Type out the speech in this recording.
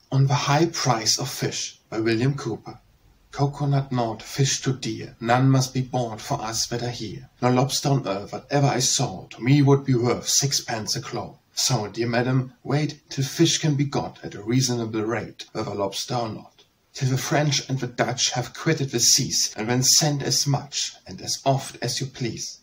On the High Price of Fish by William Cowper. Coconut naught, fish too dear, none must be bought for us that are here. No lobster on earth that ever I saw to me would be worth 6pence a claw. So, dear madam, wait till fish can be got at a reasonable rate, whether lobster or not. Till the French and the Dutch have quitted the seas, and then send as much and as oft as you please.